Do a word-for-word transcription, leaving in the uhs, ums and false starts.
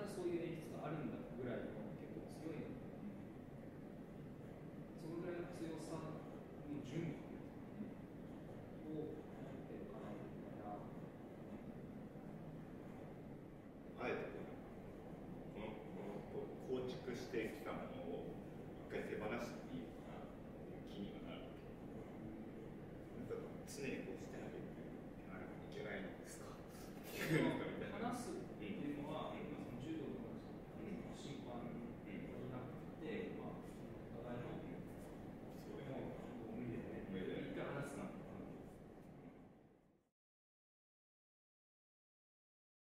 にそういう演出があるんだぐらいの結構強いので、そのぐらいの強さの準備を持ってるかなと思ったら、 あえてこのこの構築してき